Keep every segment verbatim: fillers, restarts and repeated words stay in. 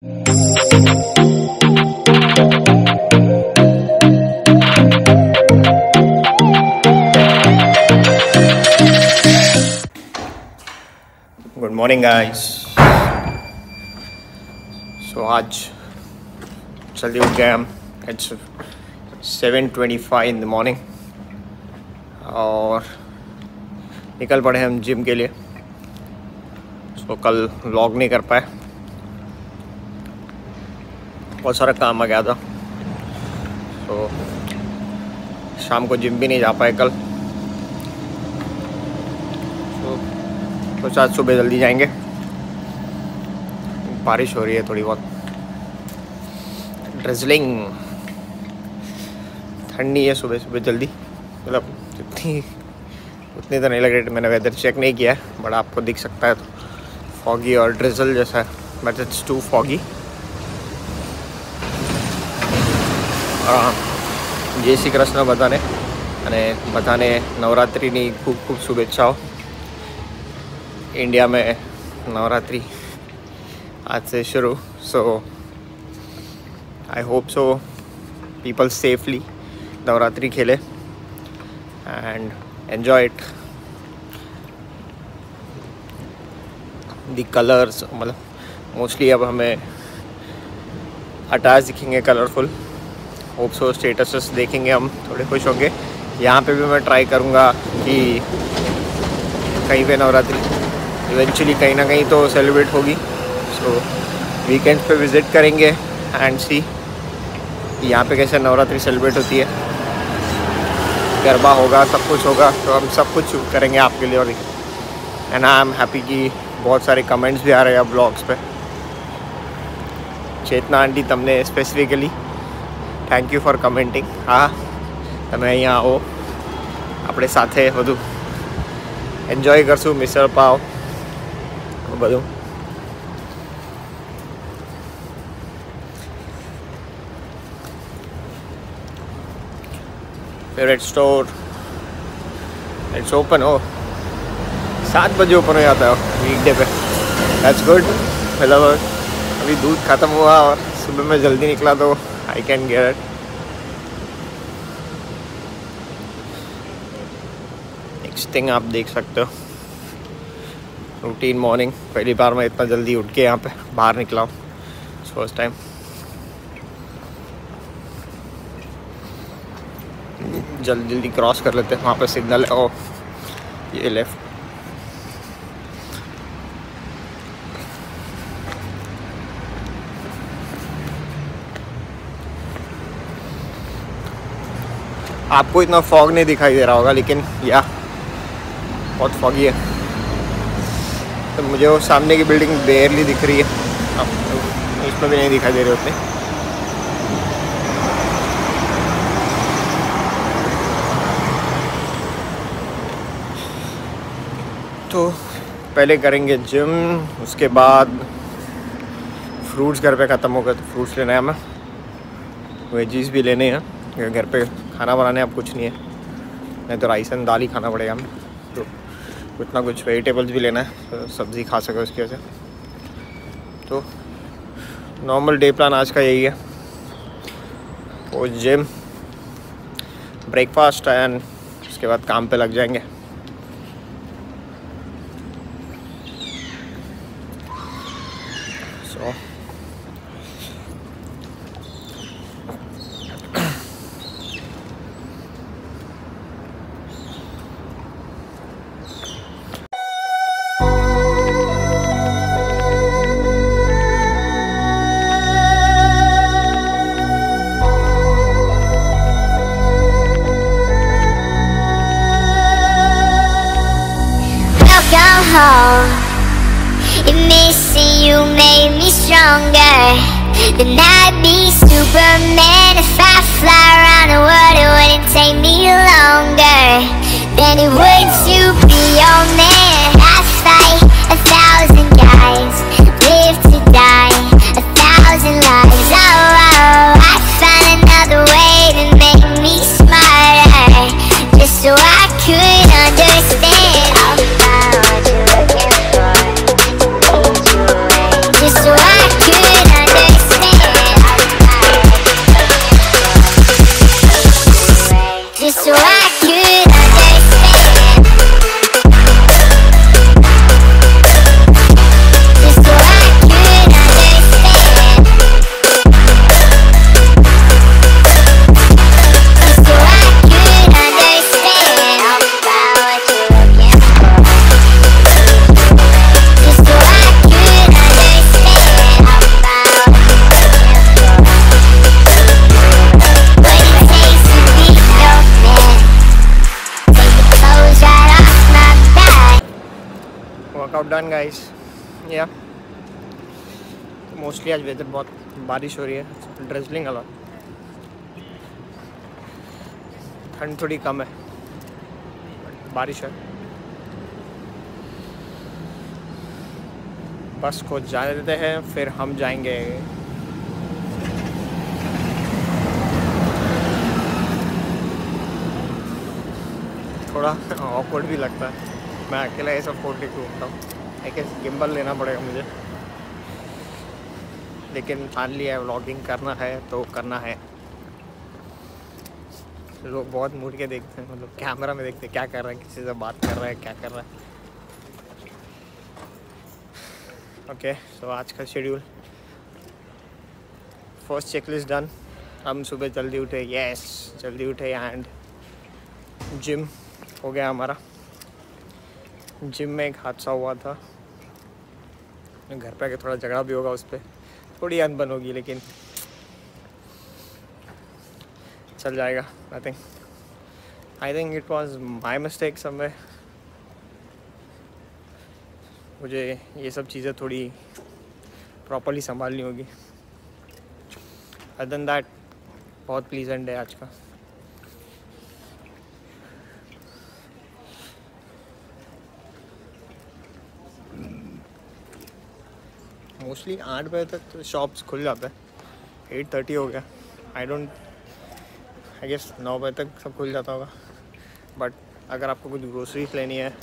Good morning guys. सो आज जल्दी उठ गए हम। It's seven twenty five in the morning और निकल पड़े हम जिम के लिए। सो so, कल व्लॉग नहीं कर पाए, बहुत सारा काम आ गया था। तो शाम को जिम भी नहीं जा पाए कल। तो, तो आज सुबह जल्दी जाएंगे। बारिश हो रही है थोड़ी बहुत, ड्रिजलिंग, ठंडी है सुबह सुबह जल्दी। मतलब जितनी उतनी तो नहीं लग रही। मैंने वेदर चेक नहीं किया है बट आपको दिख सकता है तो फॉगी और ड्रिजल जैसा है, बट इट्स टू फॉगी। जय श्री कृष्ण बधाने અને બધાને નવરાત્રિની ખૂબ ખૂબ શુભેચ્છાઓ। इंडिया में नवरात्रि आज से शुरू। So I hope so people safely Navratri खेले and enjoy it. The colours, मतलब मोस्टली अब हमें अटैच दिखेंगे कलरफुल। होप सो स्टेटसेस देखेंगे हम, थोड़े खुश होंगे। यहाँ पे भी मैं ट्राई करूँगा कि कहीं पे नवरात्रि इवेंचुअली कहीं ना कहीं तो सेलिब्रेट होगी। सो वीकेंड्स पे विज़िट करेंगे एंड सी यहाँ पे कैसे नवरात्रि सेलिब्रेट होती है। गरबा होगा, सब कुछ होगा, तो हम सब कुछ करेंगे आपके लिए। और एंड आई एम हैप्पी कि बहुत सारे कमेंट्स भी आ रहे हैं ब्लॉग्स पे। चेतना आंटी तमने specifically thank you for commenting. हाँ, તમે અહીંયા આવો, આપણે સાથે બધું એન્જોય કરશું, મિસળ પાવ બધું। Favourite store it's open. हो सात बजे ओपन हो जाता है वीकडे पे। That's good. मतलब अभी दूध ख़त्म हुआ और सुबह में जल्दी निकला तो I can get it. Next thing आप देख सकते हो, रूटीन मॉर्निंग। पहली बार मैं इतना जल्दी उठ के यहाँ पे बाहर निकला हूँ, फर्स्ट टाइम। जल्दी जल्दी क्रॉस कर लेते हैं, वहाँ पे सिग्नल है। ओ ये लेफ्ट। आपको इतना फॉग नहीं दिखाई दे रहा होगा, लेकिन या बहुत फॉगी है। तो मुझे वो सामने की बिल्डिंग बेयरली दिख रही है, अब इसमें भी नहीं दिखाई दे रही उतनी। तो पहले करेंगे जिम, उसके बाद फ्रूट्स घर पे ख़त्म हो गए तो फ्रूट्स लेना है हमें। वेजीज भी लेने हैं, घर पे खाना बनाने अब कुछ नहीं है, नहीं तो राइस एंड दाल ही खाना पड़ेगा हमें। तो कुछ ना कुछ वेजिटेबल्स भी लेना है, तो सब्ज़ी खा सके उसकी वजह से। तो नॉर्मल डे प्लान आज का यही है। वो जिम, ब्रेकफास्ट एंड उसके बाद काम पे लग जाएंगे। So home. If missing you made me stronger, then I'd be Superman. If I fly around the world, it wouldn't take me longer than it would to be your man. I fight a thousand guys, live to die a thousand lives. Oh, oh, I find another way to make me smarter, just so I could understand. I'll find what you're looking for, just so I could understand. Done guys. या mostly आज weather बहुत बारिश हो रही है, drizzling allot, ठंड थोड़ी कम है, बारिश है। बस को जाने देते हैं, फिर हम जाएंगे। थोड़ा ऑकवर्ड भी लगता है, मैं अकेला ऐसा फोन लेके घूमता हूँ। एक गिम्बल लेना पड़ेगा मुझे, लेकिन ठान लिया है व्लॉगिंग करना है तो करना है। लोग बहुत मुड़ के देखते हैं, मतलब कैमरा में देखते हैं क्या कर रहा है, किसी से बात कर रहा है, क्या कर रहा है। ओके, सो आज का शेड्यूल, फर्स्ट चेकलिस्ट डन। हम सुबह जल्दी उठे, यस जल्दी उठे, एंड जिम हो गया हमारा। जिम में एक हादसा हुआ था, घर पे आके थोड़ा झगड़ा भी होगा, उस पर थोड़ी अनबन होगी, लेकिन चल जाएगा। I think I think it was my mistake somewhere. मुझे ये सब चीज़ें थोड़ी प्रॉपरली संभालनी होगी। अदर देन दैट बहुत प्लीजेंट है आज का। मोस्टली आठ बजे तक तो शॉप्स खुल जाता है, एट थर्टी हो गया। आई डोंट आई गेस नौ बजे तक सब खुल जाता होगा। बट अगर आपको कुछ ग्रोसरीज लेनी है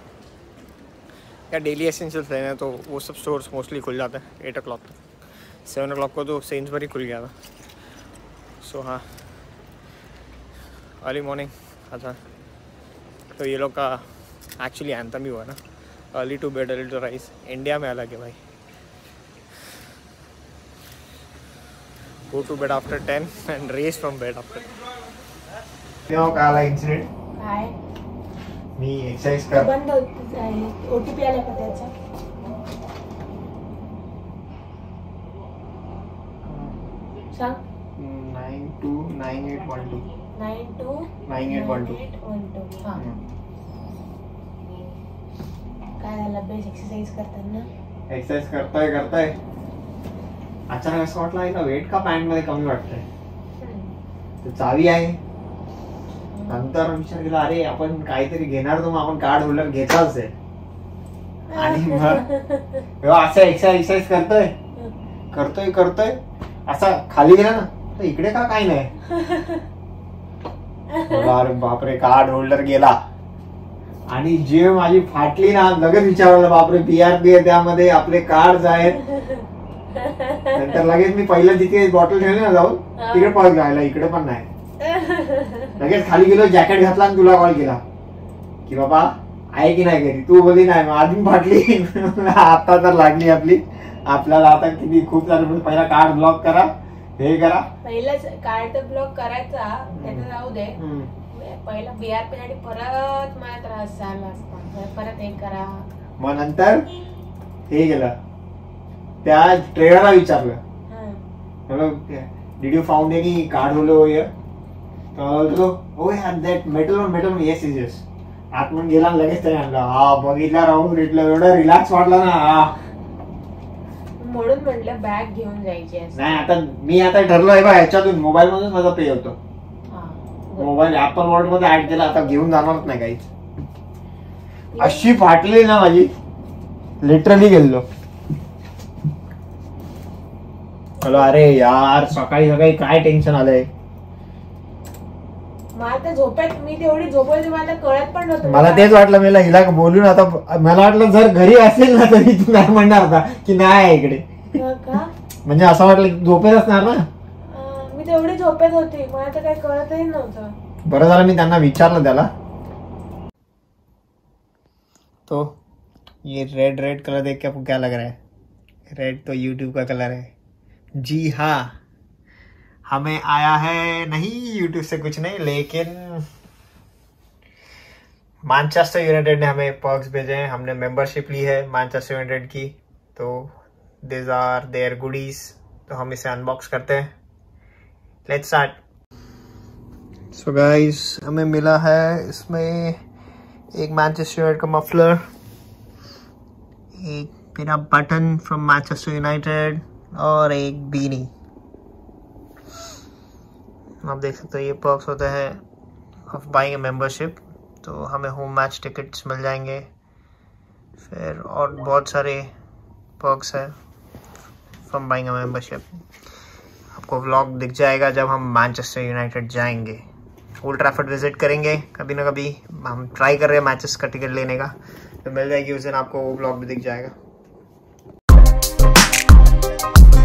या डेली एसेंशियल्स लेने हैं तो वो सब स्टोर्स मोस्टली खुल जाते हैं एट ओ क्लॉक तक। सेवन ओ क्लॉक को तो सेंसबरी खुल गया था। सो so, हाँ, अर्ली मॉर्निंग अच्छा, तो ये लोग का एक्चुअली एंथम ही हुआ ना, early to bed early to rise. India में अलग है भाई, go to bed after ten and raise from bed after. क्यों काला इंसिडेंट? काय? मी एक्सरसाइज कर. बंद होत आहे. ओटीपी आला का त्याचा? सांग. nine two nine eight one two. nine two nine eight one two. हां. काय झालं बेस एक्सरसाइज करताना? एक्सरसाइज करताय करताय अचानक असं वाटलं आहे ना, वेट का पॅन्ट मध्ये कमी वाटतंय. तर चावी आहे. नंतर विचार केला, अरे आपण काहीतरी घेणार, तर मग आपण कार्ड होल्डर घेताच आहे. आणि मग असं एक्सरसाइज करतोय करतोय करतोय असा खाली गेला ना, तर इकडे का काही नाही. अरे बापरे, कार्ड होल्डर गेला. आणि जे माझी फाटली ना, लगेच विचारलं, बापरे पीआरपी आहे त्यामध्ये, आपले कार्ड आहेत. नंतर लगेच मी पहिल्या तिथे बॉटल ठेवली ना जाऊन, तिकडे पळत गायला, इकडे पण नाही. लगेच खाली गेलो, जॅकेट घातला आणि तुला कॉल केला की बाबा आहे की नाही घरी. तू बोली नाही, अजून फाटली. आता तर लागली आपली. आपल्याला आता किती खूप सारे, पहिला कार्ड ब्लॉक करा, हे करा. पहिला कार्ड तर ब्लॉक करायचा, त्याचं जाऊ दे. पहिला बीआरपी साठी परत मला त्रास झाला असता, परत हे करा. मग नंतर हे गेलं, त्या ट्रेनरला विचारलं, did you found any card holder over here? तो ओ यार that metal one metal one yes is yes. आतमध्ये गेला लगेच त्याने आणलं. हा बघितला, राहून भेटलं, एवढं रिलॅक्स वाटलं ना. हा म्हणून म्हटलं बॅग घेऊन जायची. नाही, आता मी आता ठरलो आहे बा, ह्याच्यातून मोबाईल मधून माझा पे होतो. मोबाईल ऍपल वॉलेट मध्ये ऍड केला, आता घेऊन जाणारच नाही काहीच. अशी फाटली ना माझी, लिटरली गेलो. हॅलो, अरे यार सकाळी सकाळी काय टेन्शन आलंय. मला तर झोपेत, मी तेवढी झोपायची मला कळत पण नव्हतं. मला तेच वाटलं, मला हिला बोलून आता, मला वाटलं जर घरी असेल ना तरी तू काय म्हणणार होता की नाही इकडे. म्हणजे असं वाटलं झोपेत असणार ना. मी तेवढी झोपेत होती, मला तर काही कळतही नव्हतं. बरं झालं मी त्यांना विचारलं त्याला. तो ये रेड रेड कलर देख के आपको क्या लग रहा है? रेड तो यूट्यूब का कलर है. जी हाँ, हमें आया है नहीं यूट्यूब से कुछ नहीं, लेकिन मैनचेस्टर यूनाइटेड ने हमें पर्क्स भेजे हैं. हमने मेंबरशिप ली है मैनचेस्टर यूनाइटेड की, तो दिस आर देयर गुडीज. तो हम इसे अनबॉक्स करते हैं. Let's start. सो गाइस, हमें मिला है इसमें एक मैनचेस्टर यूनाइटेड का मफलर, एक मेरा बटन फ्रॉम मैनचेस्टर यूनाइटेड और एक बीनी। आप देख सकते हो ये पर्क्स होते हैं ऑफ बाइंग ए मेंबरशिप, तो हमें होम मैच टिकट्स मिल जाएंगे, फिर और बहुत सारे पर्क्स है फ्रॉम बाइंग ए मेंबरशिप। आपको व्लॉग दिख जाएगा जब हम मैनचेस्टर यूनाइटेड जाएंगे, ओल्ड ट्रैफर्ड विजिट करेंगे कभी ना कभी। हम ट्राई कर रहे हैं मैचेस का टिकट लेने का, तो मिल जाएगी उस दिन, आपको वो व्लॉग भी दिख जाएगा।